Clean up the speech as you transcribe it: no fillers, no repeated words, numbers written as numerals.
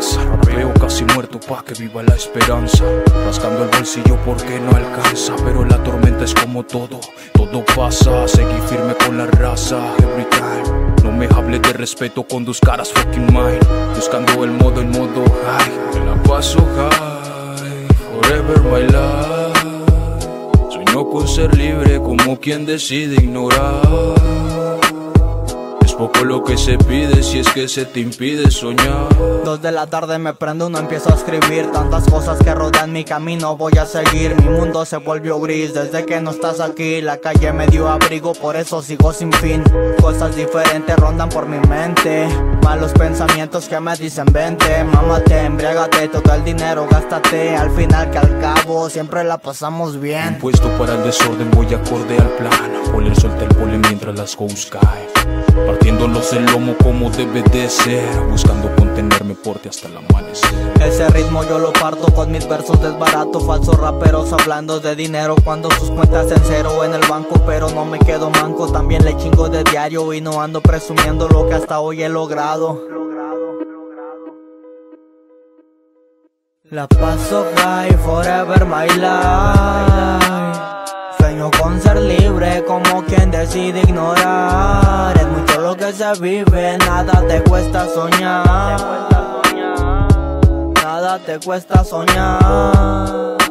casa. Veo casi muerto pa' que viva la esperanza. Rascando el bolsillo porque no alcanza, pero la tormenta es como todo pasa. Seguí firme con la raza, every time. No me hables de respeto con tus caras fucking mine. Buscando el modo en modo high. Me la paso high, forever my life. Sueño con ser libre como quien decide ignorar. Es poco lo que se pide si es que se te impide soñar. 2 de la tarde me prendo, no empiezo a escribir. Tantas cosas que rodean mi camino voy a seguir. Mi mundo se volvió gris desde que no estás aquí. La calle me dio abrigo, por eso sigo sin fin. Cosas diferentes rondan por mi mente. Malos pensamientos que me dicen vente. Mámate, embriágate, todo el dinero gástate. Al final que al cabo siempre la pasamos bien. Puesto para el desorden voy acorde al plan. Poler suelta el polen mientras las hoes caen. Partiéndolos el lomo como debe de ser. Buscando contenerme porte hasta el amanecer. Ese ritmo yo lo parto con mis versos desbarato. Falsos raperos hablando de dinero cuando sus cuentas en cero en el banco. Pero no me quedo manco, también le chingo de diario. Y no ando presumiendo lo que hasta hoy he logrado. La paso high, forever my life. Sueño con ser libre como quien decide ignorar. Es mucho lo que se vive, nada te cuesta soñar. Nada te cuesta soñar.